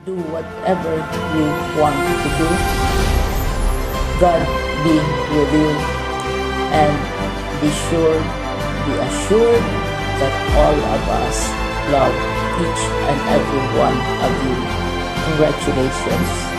do whatever you want to do. God be with you, and be assured that all of us love each and every one of you. Congratulations.